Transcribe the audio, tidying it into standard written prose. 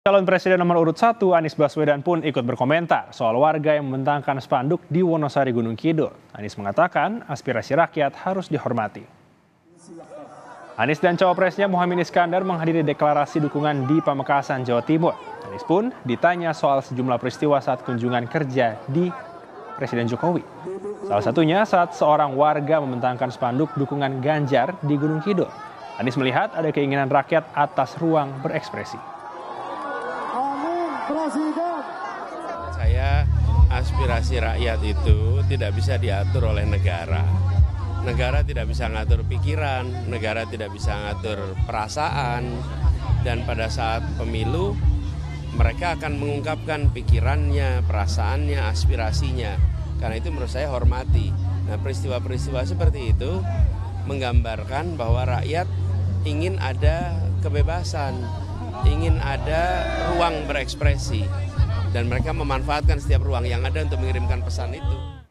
Calon Presiden nomor urut 1 Anies Baswedan pun ikut berkomentar soal warga yang membentangkan spanduk di Wonosari Gunung Kidul. Anies mengatakan aspirasi rakyat harus dihormati. Anies dan cawapresnya Muhaimin Iskandar menghadiri deklarasi dukungan di Pamekasan, Jawa Timur. Anies pun ditanya soal sejumlah peristiwa saat kunjungan kerja di Presiden Jokowi. Salah satunya saat seorang warga membentangkan spanduk dukungan Ganjar di Gunung Kidul. Anies melihat ada keinginan rakyat atas ruang berekspresi. Saya aspirasi rakyat itu tidak bisa diatur oleh negara. Negara tidak bisa ngatur pikiran, negara tidak bisa ngatur perasaan. Dan pada saat pemilu, mereka akan mengungkapkan pikirannya, perasaannya, aspirasinya. Karena itu menurut saya hormati. Nah, peristiwa-peristiwa seperti itu menggambarkan bahwa rakyat ingin ada kebebasan, ingin ada ruang berekspresi. Dan mereka memanfaatkan setiap ruang yang ada untuk mengirimkan pesan itu.